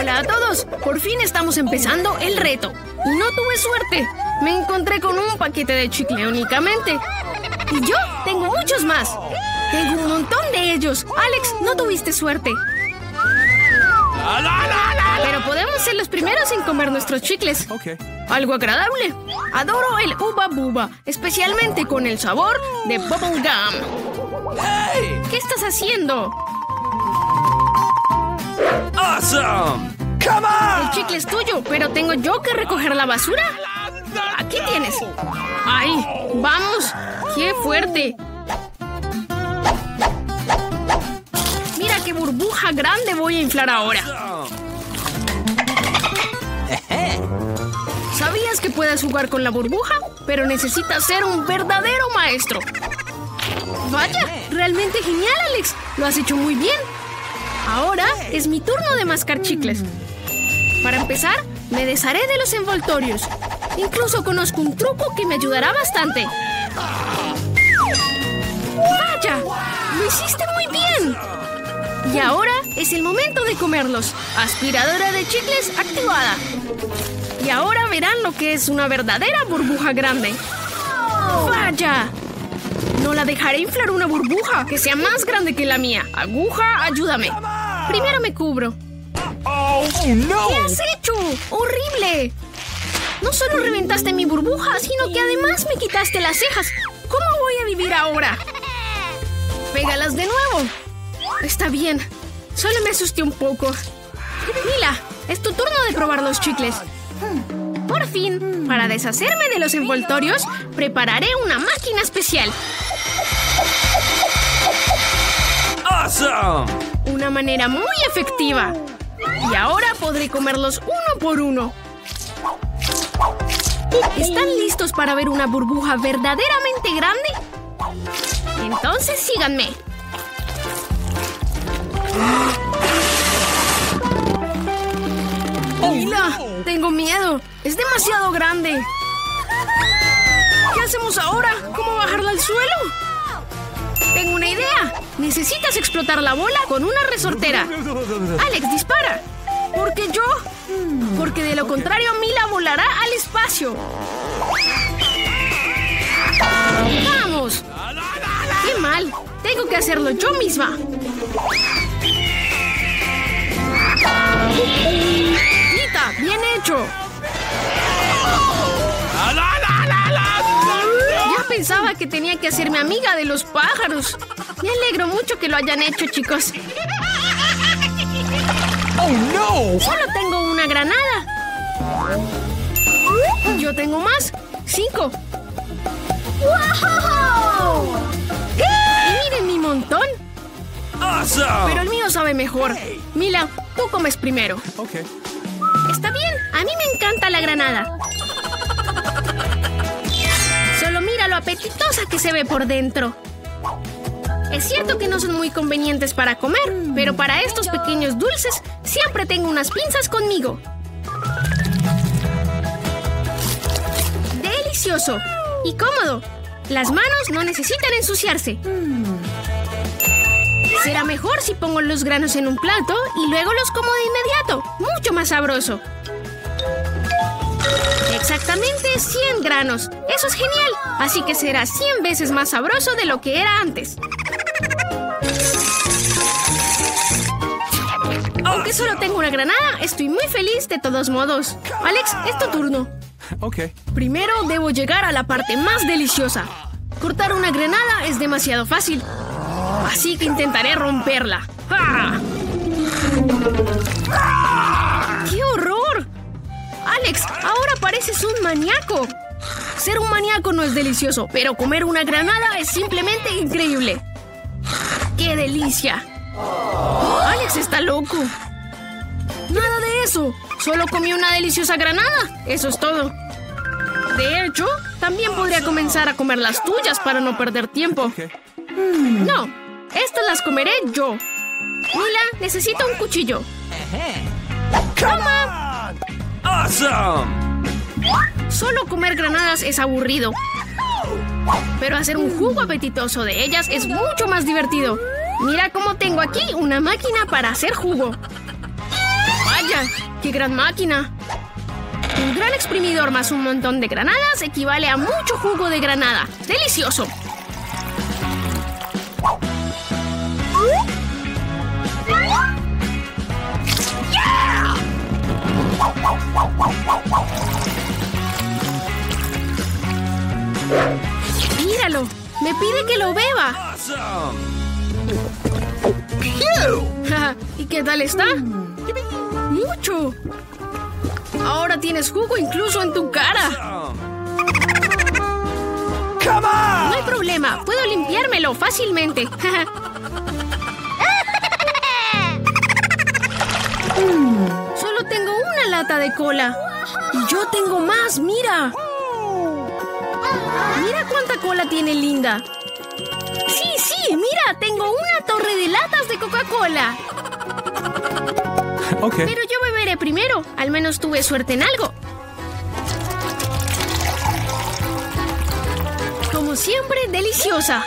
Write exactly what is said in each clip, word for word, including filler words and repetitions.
Hola a todos. Por fin estamos empezando el reto. Y no tuve suerte. Me encontré con un paquete de chicle únicamente. Y yo tengo muchos más. Tengo un montón de ellos. Alex, no tuviste suerte. Pero podemos ser los primeros en comer nuestros chicles. Algo agradable. Adoro el Uba Buba, especialmente con el sabor de Bubble Gum. ¿Qué estás haciendo? Awesome! Come on! El chicle es tuyo, pero ¿tengo yo que recoger la basura? Aquí tienes. ¡Ay! ¡Vamos! ¡Qué fuerte! Mira qué burbuja grande voy a inflar ahora. ¿Sabías que puedes jugar con la burbuja? Pero necesitas ser un verdadero maestro. Vaya, realmente genial, Alex. Lo has hecho muy bien. Ahora es mi turno de mascar chicles. Para empezar, me desharé de los envoltorios. Incluso conozco un truco que me ayudará bastante. ¡Vaya! ¡Lo hiciste muy bien! Y ahora es el momento de comerlos. Aspiradora de chicles activada. Y ahora verán lo que es una verdadera burbuja grande. ¡Vaya! No la dejaré inflar una burbuja que sea más grande que la mía. Aguja, ayúdame. Primero me cubro. Oh, no. ¿Qué has hecho? ¡Horrible! No solo reventaste mi burbuja, sino que además me quitaste las cejas. ¿Cómo voy a vivir ahora? Pégalas de nuevo. Está bien. Solo me asusté un poco. Mila, es tu turno de probar los chicles. Por fin, para deshacerme de los envoltorios, prepararé una máquina especial. Awesome! Una manera muy efectiva. Y ahora podré comerlos uno por uno. ¿Están listos para ver una burbuja verdaderamente grande? Entonces síganme. ¡Mila! Tengo miedo. Es demasiado grande. ¿Qué hacemos ahora? ¿Cómo bajarla al suelo? Tengo una idea. Necesitas explotar la bola con una resortera. Alex, dispara. ¿Por qué yo? Porque de lo contrario, Mila volará al espacio. ¡Vamos! ¡Qué mal! Tengo que hacerlo yo misma. ¡Nita! ¡Bien hecho! Yo pensaba que tenía que hacerme amiga de los pájaros. Me alegro mucho que lo hayan hecho, chicos. Oh, no. Solo tengo una granada. Yo tengo más. Cinco. ¡Wow! Y miren mi montón. Awesome! Pero el mío sabe mejor. Mila, tú comes primero. Okay. Está bien. A mí me encanta la granada. Solo mira lo apetitosa que se ve por dentro. Es cierto que no son muy convenientes para comer, pero para estos pequeños dulces siempre tengo unas pinzas conmigo. Delicioso y cómodo. Las manos no necesitan ensuciarse. Será mejor si pongo los granos en un plato y luego los como de inmediato. Mucho más sabroso. Exactamente cien granos. Eso es genial. Así que será cien veces más sabroso de lo que era antes. Aunque solo tengo una granada, estoy muy feliz de todos modos. Alex, es tu turno. Okay. Primero debo llegar a la parte más deliciosa. Cortar una granada es demasiado fácil. Así que intentaré romperla. ¡Ah! ¡Qué horror! Alex, ahora pareces un maníaco. Ser un maníaco no es delicioso, pero comer una granada es simplemente increíble. ¡Qué delicia! Alex está loco. Nada de eso. Solo comí una deliciosa granada. Eso es todo. De hecho, también podría comenzar a comer las tuyas para no perder tiempo. No, estas las comeré yo. Mila, necesito un cuchillo. ¡Toma! Awesome! Solo comer granadas es aburrido. Pero hacer un jugo apetitoso de ellas es mucho más divertido. Mira cómo tengo aquí una máquina para hacer jugo. ¡Vaya! ¡Vaya! ¡Qué gran máquina! Un gran exprimidor más un montón de granadas equivale a mucho jugo de granada. ¡Delicioso! ¡Yeah! ¡Míralo! ¡Me pide que lo beba! Awesome! ¿Y qué tal está? ¡Mucho! Ahora tienes jugo incluso en tu cara. Come on! No hay problema, puedo limpiármelo fácilmente. Solo tengo una lata de cola. Y yo tengo más, mira. Mira cuánta cola tiene Linda. Sí, sí, mira, tengo una torre de latas de Coca-Cola. Ok. Pero yo beberé primero. Al menos tuve suerte en algo. Como siempre, deliciosa.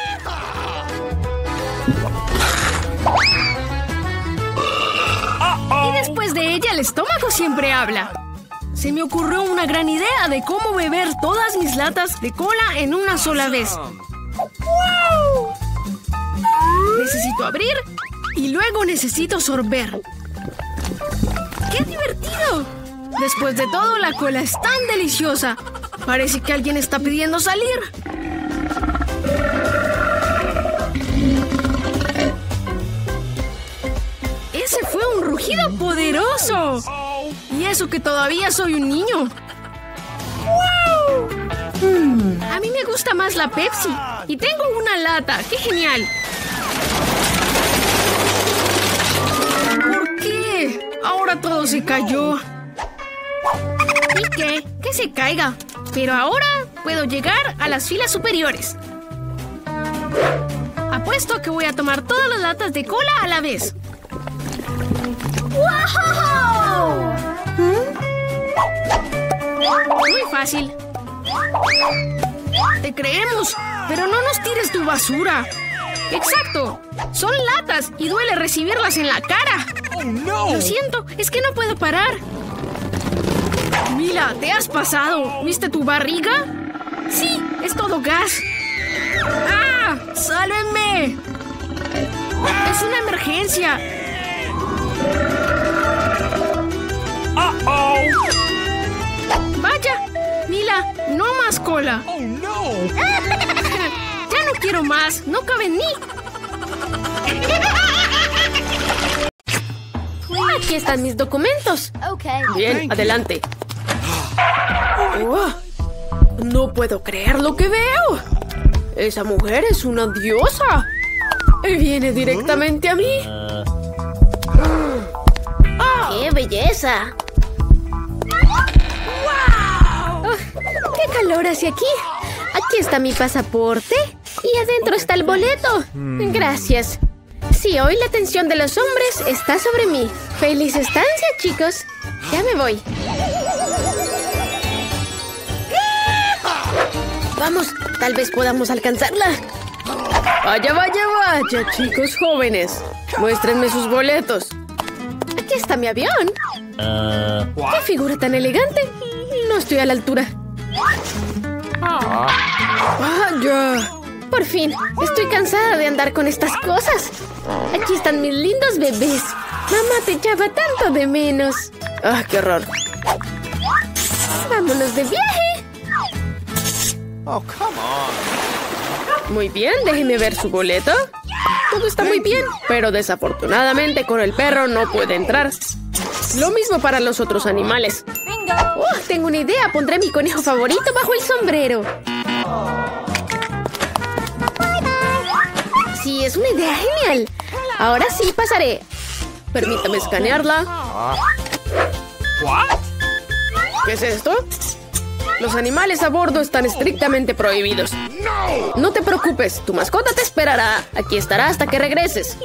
Y después de ella, el estómago siempre habla. Se me ocurrió una gran idea de cómo beber todas mis latas de cola en una sola vez. ¡Wow! Necesito abrir y luego necesito sorber. ¡Qué divertido! Después de todo, la cola es tan deliciosa. Parece que alguien está pidiendo salir. Ese fue un rugido poderoso. Y eso que todavía soy un niño. ¡Wow! Mm, a mí me gusta más la Pepsi. Y tengo una lata. ¡Qué genial! ¿Por qué? Ahora todo se cayó. ¿Y qué? Que se caiga. Pero ahora puedo llegar a las filas superiores. Apuesto a que voy a tomar todas las latas de cola a la vez. ¡Wow! Muy fácil. Te creemos, pero no nos tires tu basura. Exacto. Son latas y duele recibirlas en la cara. Oh, no. Lo siento, es que no puedo parar. Mila, ¿te has pasado? ¿Viste tu barriga? Sí, es todo gas. ¡Ah! ¡Sálvenme! Es una emergencia. Uh-oh. Vaya, Mila, no más cola. Oh, no. Ya no quiero más, no cabe en mí. Aquí están mis documentos. Bien, adelante. Oh, no puedo creer lo que veo. Esa mujer es una diosa. Y viene directamente a mí. ¡Qué belleza! ¡Wow! Oh, ¡qué calor hace aquí! Aquí está mi pasaporte y adentro está el boleto. Gracias. Sí, hoy la atención de los hombres está sobre mí. ¡Feliz estancia, chicos! Ya me voy. Vamos, tal vez podamos alcanzarla. Vaya, vaya, vaya, chicos jóvenes. Muéstrenme sus boletos. Aquí está mi avión. ¡Qué figura tan elegante! No estoy a la altura. ¡Vaya! Por fin, estoy cansada de andar con estas cosas. Aquí están mis lindos bebés. Mamá te echaba tanto de menos. ¡Ah, qué horror! ¡Vámonos de viaje! Oh, come on. Muy bien, déjeme ver su boleto. Todo está muy bien, pero desafortunadamente con el perro no puede entrar. Lo mismo para los otros animales. Oh, tengo una idea. Pondré mi conejo favorito bajo el sombrero. Sí, es una idea genial. Ahora sí pasaré. Permítame escanearla. What? ¿Qué es esto? Los animales a bordo están estrictamente prohibidos. No te preocupes, tu mascota te esperará. Aquí estará hasta que regreses.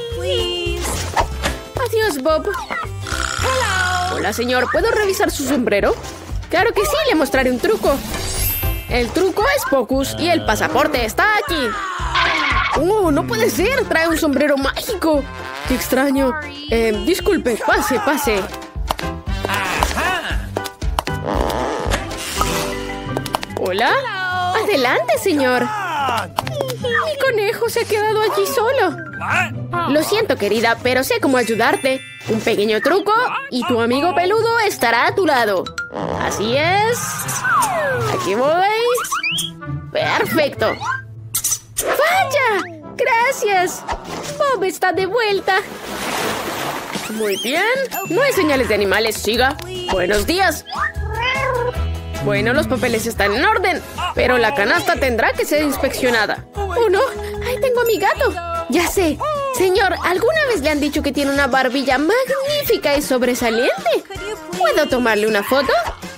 Adiós, Bob. Hola, señor. ¿Puedo revisar su sombrero? Claro que sí, le mostraré un truco. El truco es Pocus y el pasaporte está aquí. ¡Oh, no puede ser! Trae un sombrero mágico. ¡Qué extraño! Eh, disculpe, pase, pase. Hola. Adelante, señor. Mi conejo se ha quedado allí solo. Lo siento, querida, pero sé cómo ayudarte. Un pequeño truco y tu amigo peludo estará a tu lado. Así es. Aquí voy. Perfecto. ¡Vaya! ¡Gracias! Bob está de vuelta. Muy bien. No hay señales de animales, siga. Buenos días. Bueno, los papeles están en orden, pero la canasta tendrá que ser inspeccionada. ¡Oh, no! ¡Ahí tengo a mi gato! Ya sé. Señor, ¿alguna vez le han dicho que tiene una barbilla magnífica y sobresaliente? ¿Puedo tomarle una foto?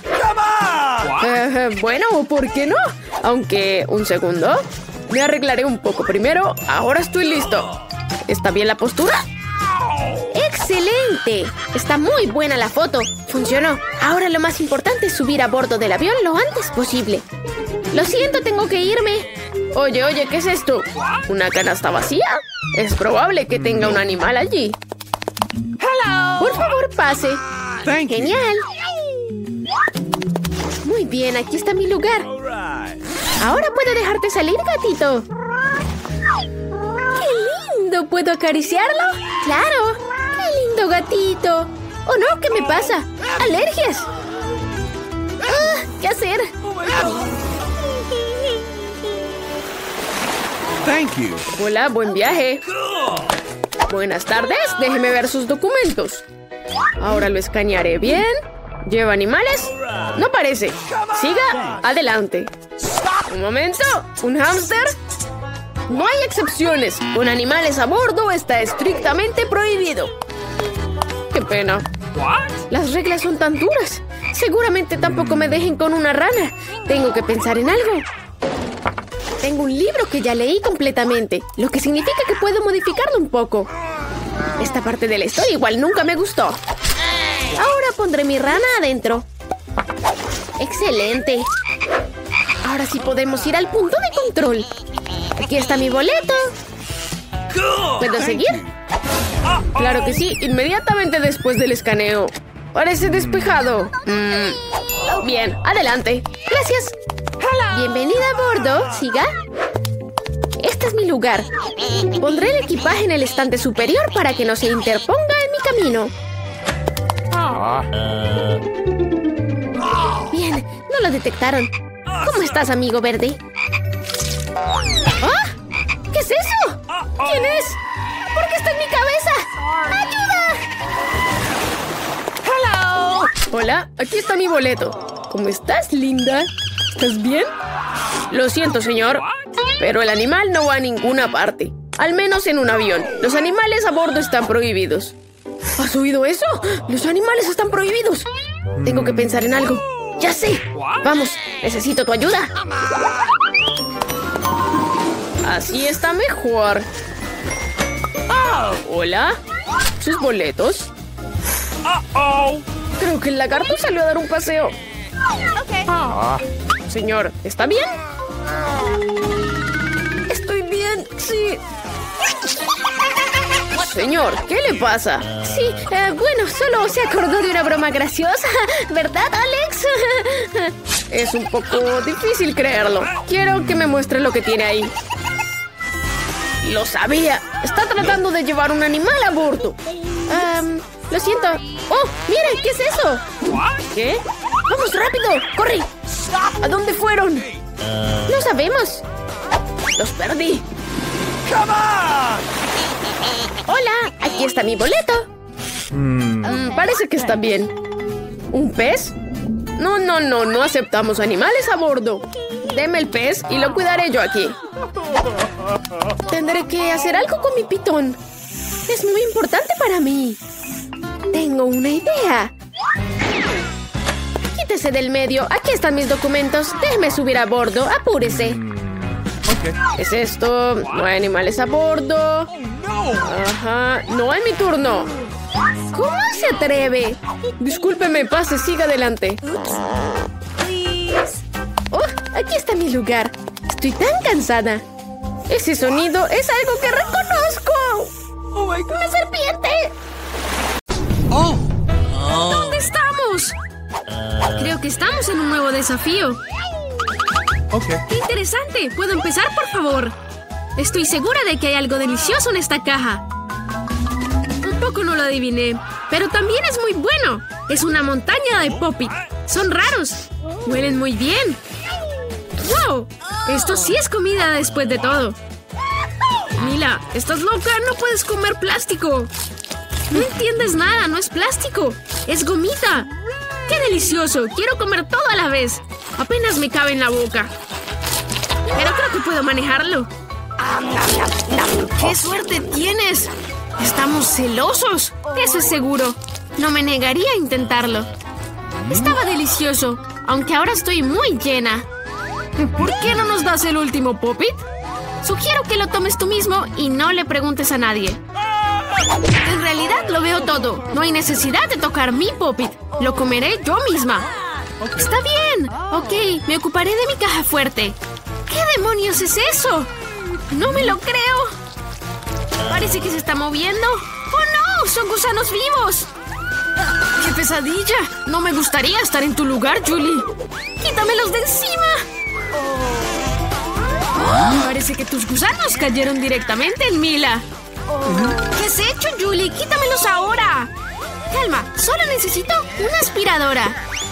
Uh, bueno, ¿por qué no? Aunque, un segundo. Me arreglaré un poco primero. Ahora estoy listo. ¿Está bien la postura? ¡Excelente! Está muy buena la foto. Funcionó. Ahora lo más importante es subir a bordo del avión lo antes posible. Lo siento, tengo que irme. Oye, oye, ¿qué es esto? ¿Una canasta vacía? Es probable que tenga un animal allí. Por favor, pase. Genial. Muy bien, aquí está mi lugar. Ahora puedo dejarte salir, gatito. ¡Qué lindo! ¿Puedo acariciarlo? ¡Claro! ¡Qué lindo gatito! ¡Oh, no! ¿Qué me pasa? ¡Alergias! Ah, ¿qué hacer? Thank you. Hola, buen viaje. Buenas tardes. Déjeme ver sus documentos. Ahora lo escanearé bien. ¿Lleva animales? No parece. Siga adelante. Un momento. ¿Un hámster? No hay excepciones. Con animales a bordo está estrictamente prohibido. Qué pena. Las reglas son tan duras. Seguramente tampoco me dejen con una rana. Tengo que pensar en algo. Tengo un libro que ya leí completamente, lo que significa que puedo modificarlo un poco. Esta parte de la historia igual nunca me gustó. Ahora pondré mi rana adentro. ¡Excelente! Ahora sí podemos ir al punto de control. Aquí está mi boleto. ¿Puedo seguir? Claro que sí, inmediatamente después del escaneo. Parece despejado. Mm. Bien, adelante. Gracias. Bienvenida a bordo, siga. Este es mi lugar. Pondré el equipaje en el estante superior para que no se interponga en mi camino. Bien, no lo detectaron. ¿Cómo estás, amigo verde? ¿Ah? ¿Qué es eso? ¿Quién es? ¿Por qué está en mi cabeza? ¡Ayuda! Hola, aquí está mi boleto. ¿Cómo estás, linda? ¿Estás bien? Lo siento, señor, pero el animal no va a ninguna parte. Al menos en un avión. Los animales a bordo están prohibidos. ¿Has oído eso? Los animales están prohibidos. Tengo que pensar en algo. ¡Ya sé! Vamos, necesito tu ayuda. Así está mejor. Hola. ¿Sus boletos? Creo que el lagarto salió a dar un paseo. Ah. Señor, ¿está bien? Estoy bien, sí. Señor, ¿qué le pasa? Sí, eh, bueno, solo se acordó de una broma graciosa, ¿verdad, Alex? Es un poco difícil creerlo. Quiero que me muestre lo que tiene ahí. Lo sabía. Está tratando de llevar un animal a bordo. Um, lo siento. ¡Oh, mire! ¿Qué es eso? ¿Qué? ¡Vamos, rápido! ¡Corre! ¿A dónde fueron? No sabemos. Los perdí. Hola, aquí está mi boleto. Mm, parece que está bien. ¿Un pez? No, no, no, no aceptamos animales a bordo. Deme el pez y lo cuidaré yo aquí. Tendré que hacer algo con mi pitón. Es muy importante para mí. Tengo una idea. Quítese del medio. Aquí están mis documentos. Déjeme subir a bordo. Apúrese. ¿Qué es esto? No hay animales a bordo. Ajá. No es mi turno. ¿Cómo se atreve? Discúlpeme, pase, siga adelante. Oh, aquí está mi lugar. Estoy tan cansada. Ese sonido es algo que reconozco. ¡Una serpiente! Oh. ¿Dónde estamos? Creo que estamos en un nuevo desafío. Okay. ¡Qué interesante! ¿Puedo empezar, por favor? Estoy segura de que hay algo delicioso en esta caja. Un poco no lo adiviné, pero también es muy bueno. Es una montaña de Pop-It. Son raros. Huelen muy bien. ¡Wow! Esto sí es comida después de todo. Mila, ¿estás loca? No puedes comer plástico. No entiendes nada, no es plástico. Es gomita. ¡Qué delicioso! Quiero comer todo a la vez. Apenas me cabe en la boca. Pero creo que puedo manejarlo. ¡Qué suerte tienes! Estamos celosos. Eso es seguro. No me negaría a intentarlo. Estaba delicioso, aunque ahora estoy muy llena. ¿Por qué no nos das el último Pop-It? Sugiero que lo tomes tú mismo y no le preguntes a nadie. En realidad lo veo todo. No hay necesidad de tocar mi Pop-It. Lo comeré yo misma. Está bien. Ok, me ocuparé de mi caja fuerte. ¿Qué demonios es eso? No me lo creo. Parece que se está moviendo. ¡Oh, no! ¡Son gusanos vivos! ¡Qué pesadilla! No me gustaría estar en tu lugar, Julie. ¡Quítamelos de encima! Parece que tus gusanos cayeron directamente en Mila. ¿Qué has hecho, Julie? ¡Quítamelos ahora! Calma, solo necesito una aspiradora.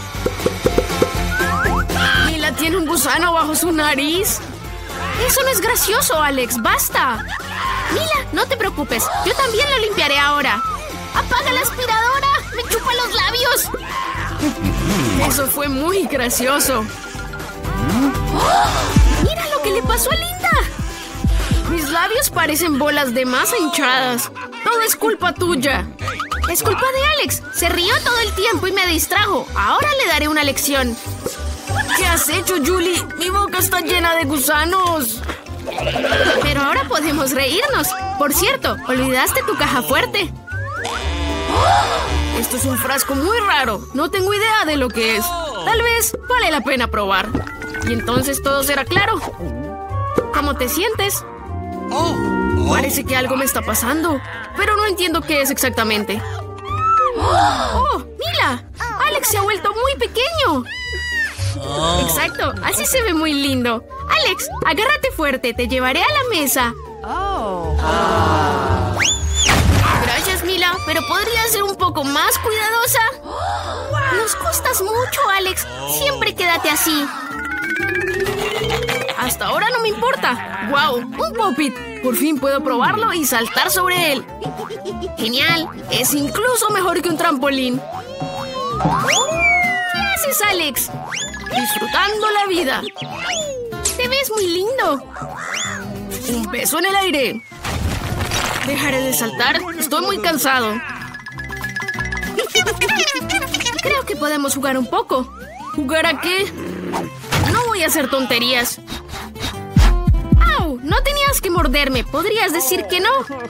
Mila tiene un gusano bajo su nariz. Eso no es gracioso, Alex. ¡Basta! Mila, no te preocupes. Yo también lo limpiaré ahora. ¡Apaga la aspiradora! ¡Me chupa los labios! Eso fue muy gracioso. ¡Mira lo que le pasó a Linda! Mis labios parecen bolas de masa hinchadas. Todo es culpa tuya. Es culpa de Alex. Se rió todo el tiempo y me distrajo. Ahora le daré una lección. ¿Qué has hecho, Julie? Mi boca está llena de gusanos. Pero ahora podemos reírnos. Por cierto, olvidaste tu caja fuerte. Esto es un frasco muy raro. No tengo idea de lo que es. Tal vez vale la pena probar. Y entonces todo será claro. ¿Cómo te sientes? Parece que algo me está pasando, pero no entiendo qué es exactamente. ¡Oh, Mila! ¡Alex se ha vuelto muy pequeño! Exacto, así se ve muy lindo. Alex, agárrate fuerte, te llevaré a la mesa. Gracias, Mila, pero ¿podrías ser un poco más cuidadosa? Nos costas mucho, Alex. Siempre quédate así. Hasta ahora no me importa. ¡Wow! ¡Un Pop-It! Por fin puedo probarlo y saltar sobre él. ¡Genial! Es incluso mejor que un trampolín. Gracias, Alex. Disfrutando la vida. Te ves muy lindo. Un beso en el aire. Dejaré de saltar. Estoy muy cansado. Creo que podemos jugar un poco. ¿Jugar a qué? No voy a hacer tonterías. ¡Au! No tenías que morderme. Podrías decir que no.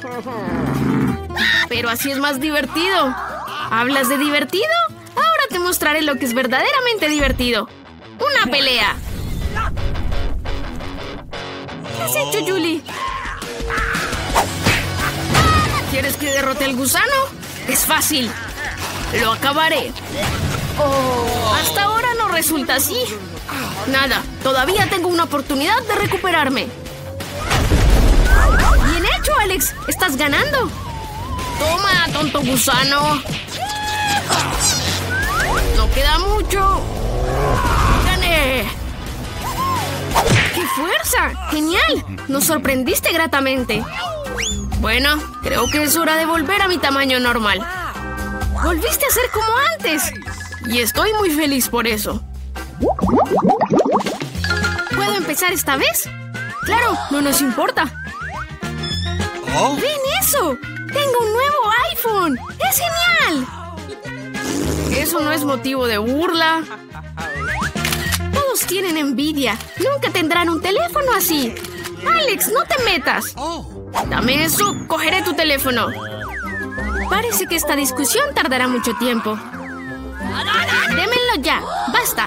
Pero así es más divertido. ¿Hablas de divertido? Ahora te mostraré lo que es verdaderamente divertido. ¡Una pelea! ¿Qué has hecho, Julie? ¿Quieres que derrote al gusano? Es fácil. Lo acabaré. Hasta ahora no resulta así. Nada, todavía tengo una oportunidad de recuperarme. Bien hecho, Alex. Estás ganando. Toma, tonto gusano. No queda mucho. ¡Gané! ¡Qué fuerza! ¡Genial! Nos sorprendiste gratamente. Bueno, creo que es hora de volver a mi tamaño normal. Volviste a ser como antes. Y estoy muy feliz por eso. ¿Puedo empezar esta vez? Claro, no nos importa. Oh. ¡Ven eso! ¡Tengo un nuevo iPhone! ¡Es genial! Eso no es motivo de burla. Todos tienen envidia. Nunca tendrán un teléfono así. Alex, no te metas. Dame eso, cogeré tu teléfono. Parece que esta discusión tardará mucho tiempo. Démenlo ya, basta.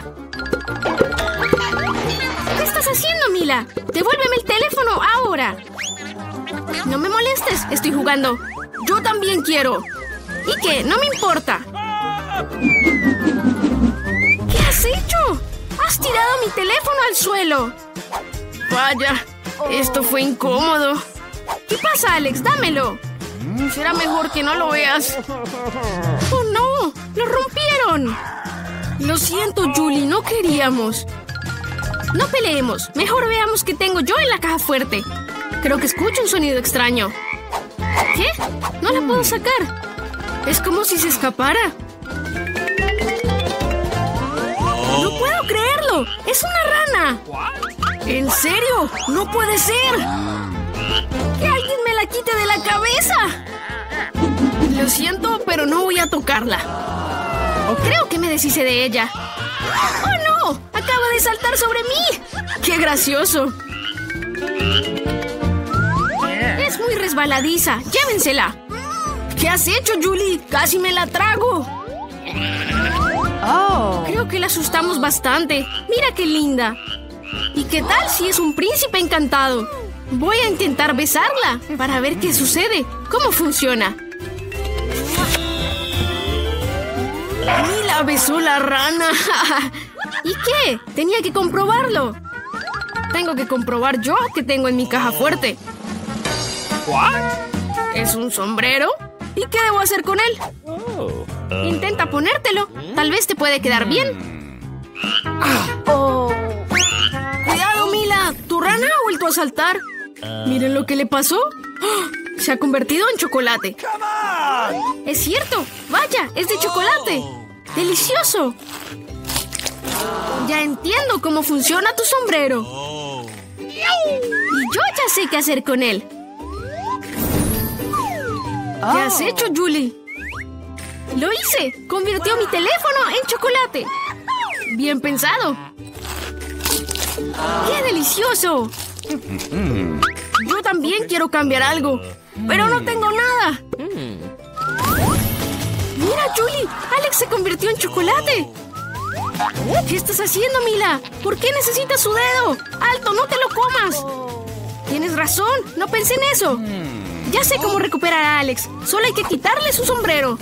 ¿Qué estás haciendo, Mila? Devuélveme el teléfono ahora. No me molestes, estoy jugando. Yo también quiero. ¿Y qué? No me importa. ¿Qué has hecho? ¡Has tirado mi teléfono al suelo. Vaya, esto fue incómodo. ¿Qué pasa, Alex? Dámelo. Será mejor que no lo veas. ¡Oh, no! ¡Lo rompieron! Lo siento, Julie, no queríamos. No peleemos. Mejor veamos qué tengo yo en la caja fuerte. Creo que escucho un sonido extraño. ¿Qué? No la puedo sacar. Es como si se escapara. ¡No puedo creerlo! ¡Es una rana! ¿En serio? ¡No puede ser! ¡Que alguien me la quite de la cabeza! Lo siento, pero no voy a tocarla. Creo que me deshice de ella. ¡Oh, no! ¡Acaba de saltar sobre mí! ¡Qué gracioso! Es muy resbaladiza. ¡Llévensela! ¿Qué has hecho, Julie? ¡Casi me la trago! Oh. Creo que la asustamos bastante. ¡Mira qué linda! ¿Y qué tal si es un príncipe encantado? Voy a intentar besarla para ver qué sucede. ¿Cómo funciona? Mila besó la rana. ¿Y qué? Tenía que comprobarlo. Tengo que comprobar yo qué tengo en mi caja fuerte. ¿Es un sombrero? ¿Y qué debo hacer con él? Intenta ponértelo. Tal vez te puede quedar bien. Oh. ¡Cuidado, Mila! ¿Tu rana ha vuelto a saltar? Miren lo que le pasó. ¡Oh! Se ha convertido en chocolate. Es cierto. Vaya, es de chocolate. ¡Delicioso! Ya entiendo cómo funciona tu sombrero. Y yo ya sé qué hacer con él. ¿Qué has hecho, Julie? ¡Lo hice! ¡Convirtió mi teléfono en chocolate! ¡Bien pensado! ¡Qué delicioso! Yo también quiero cambiar algo, pero no tengo nada. ¡Mira, Julie! ¡Alex se convirtió en chocolate! ¿Qué estás haciendo, Mila? ¿Por qué necesitas su dedo? ¡Alto, no te lo comas! Tienes razón, no pensé en eso. Ya sé cómo recuperar a Alex. Solo hay que quitarle su sombrero.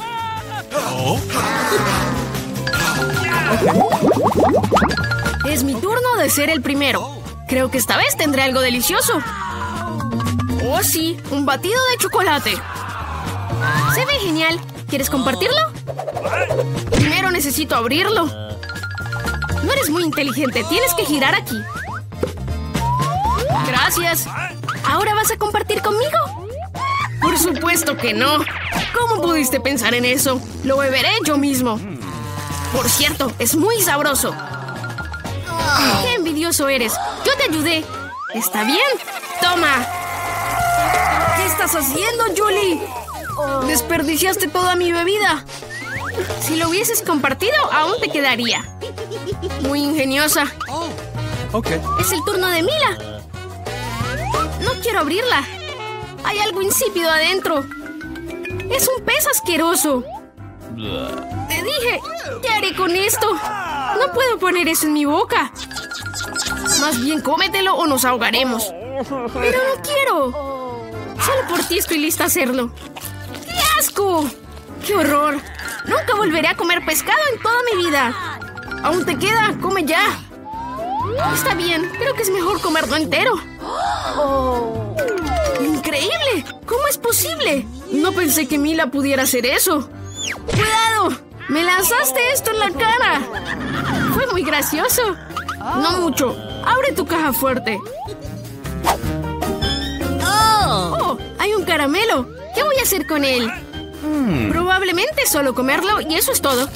Es mi turno de ser el primero. Creo que esta vez tendré algo delicioso. Oh, sí, un batido de chocolate. Se ve genial. ¿Quieres compartirlo? Primero necesito abrirlo. No eres muy inteligente. Tienes que girar aquí. Gracias. ¿Ahora vas a compartir conmigo? Por supuesto que no. ¿Cómo pudiste pensar en eso? Lo beberé yo mismo. Por cierto, es muy sabroso. ¡Qué envidioso eres! Yo te ayudé. ¿Está bien? ¡Toma! ¿Qué estás haciendo, Julie? Desperdiciaste toda mi bebida. Si lo hubieses compartido, aún te quedaría. Muy ingeniosa. Okay. Es el turno de Mila. No quiero abrirla. Hay algo insípido adentro. Es un pez asqueroso. Te dije, ¿qué haré con esto? No puedo poner eso en mi boca. Más bien cómetelo o nos ahogaremos. Pero no quiero. Solo por ti estoy lista a hacerlo. ¡Qué asco! ¡Qué horror! Nunca volveré a comer pescado en toda mi vida. Aún te queda, come ya. Está bien, creo que es mejor comerlo entero. Oh. ¡Increíble! ¿Cómo es posible? No pensé que Mila pudiera hacer eso. ¡Cuidado! ¡Me lanzaste esto en la cara! Fue muy gracioso. No mucho. Abre tu caja fuerte. ¡Oh! Hay un caramelo. ¿Qué voy a hacer con él? Hmm. Probablemente solo comerlo y eso es todo.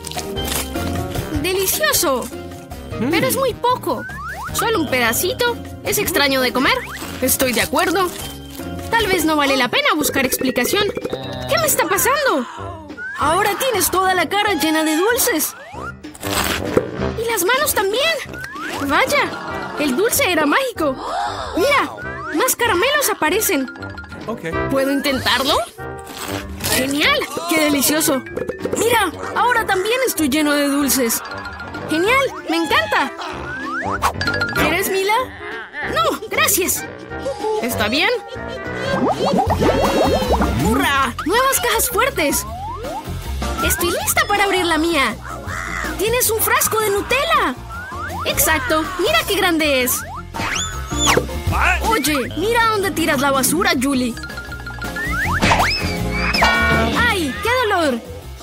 ¡Delicioso! Hmm. Pero es muy poco. Solo un pedacito. Es extraño de comer. Estoy de acuerdo. Tal vez no vale la pena buscar explicación. ¿Qué me está pasando? Ahora tienes toda la cara llena de dulces. Y las manos también. Vaya, el dulce era mágico. Mira, más caramelos aparecen. Okay. ¿Puedo intentarlo? ¡Genial! ¡Qué delicioso! Mira, ahora también estoy lleno de dulces. ¡Genial! ¡Me encanta! ¿Quieres, Mila? No, gracias. ¿Está bien? ¡Hurra! ¡Nuevas cajas fuertes! Estoy lista para abrir la mía. ¡Tienes un frasco de Nutella! Exacto. Mira qué grande es. Oye, mira dónde tiras la basura, Julie. ¡Ay, qué dolor!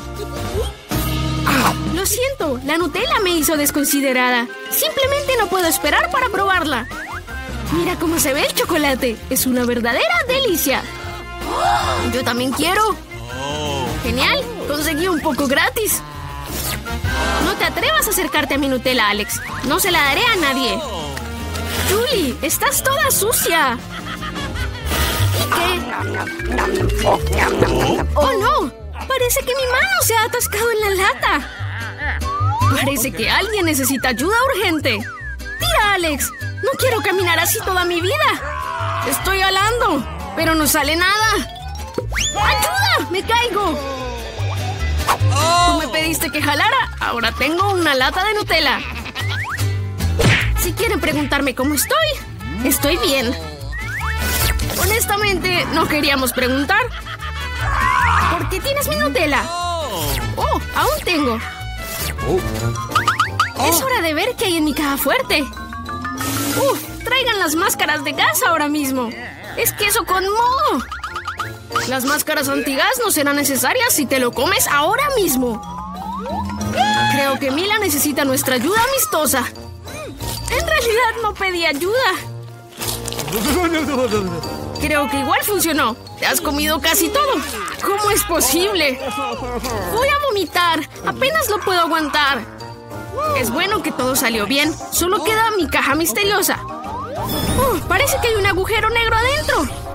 Lo siento, la Nutella me hizo desconsiderada. Simplemente no puedo esperar para probarla. Mira cómo se ve el chocolate. Es una verdadera delicia. Yo también quiero. Genial, conseguí un poco gratis. No te atrevas a acercarte a mi Nutella, Alex. No se la daré a nadie. Julie, estás toda sucia. ¿Y qué? ¡Oh, no! Parece que mi mano se ha atascado en la lata. Parece que alguien necesita ayuda urgente. ¡Tira, Alex! No quiero caminar así toda mi vida. Estoy jalando, pero no sale nada. ¡Ayuda! ¡Me caigo! Tú me pediste que jalara. Ahora tengo una lata de Nutella. Si quieren preguntarme cómo estoy, estoy bien. Honestamente, no queríamos preguntar. ¿Por qué tienes mi Nutella? Oh, aún tengo. Es hora de ver qué hay en mi caja fuerte. Uf, traigan las máscaras de gas ahora mismo. Es queso con moho. Las máscaras antigas no serán necesarias si te lo comes ahora mismo. Creo que Mila necesita nuestra ayuda amistosa. En realidad no pedí ayuda. Creo que igual funcionó. Te has comido casi todo. ¿Cómo es posible? Voy a vomitar. Apenas lo puedo aguantar. Es bueno que todo salió bien. Solo queda mi caja misteriosa. Uh, parece que hay un agujero negro adentro.